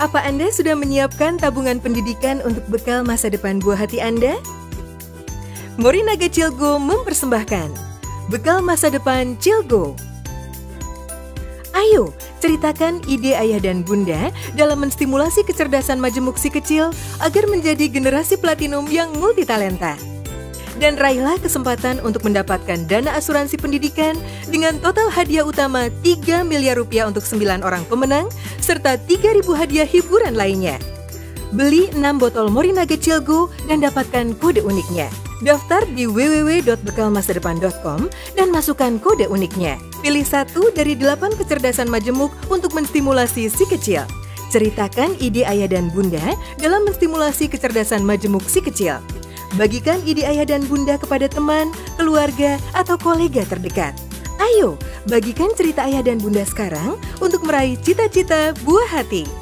Apa Anda sudah menyiapkan tabungan pendidikan untuk bekal masa depan buah hati Anda? Morinaga Cilgo mempersembahkan Bekal Masa Depan Cilgo. Ayo, ceritakan ide ayah dan bunda dalam menstimulasi kecerdasan majemuk si kecil agar menjadi generasi platinum yang multitalenta. Dan raihlah kesempatan untuk mendapatkan dana asuransi pendidikan dengan total hadiah utama 3 miliar rupiah untuk 9 orang pemenang, serta 3.000 hadiah hiburan lainnya. Beli 6 botol Morinaga Cilgo dan dapatkan kode uniknya. Daftar di www.bekalmasadepan.com dan masukkan kode uniknya. Pilih 1 dari 8 kecerdasan majemuk untuk menstimulasi si kecil. Ceritakan ide ayah dan bunda dalam menstimulasi kecerdasan majemuk si kecil. Bagikan ide ayah dan bunda kepada teman, keluarga, atau kolega terdekat. Ayo, bagikan cerita ayah dan bunda sekarang untuk meraih cita-cita buah hati.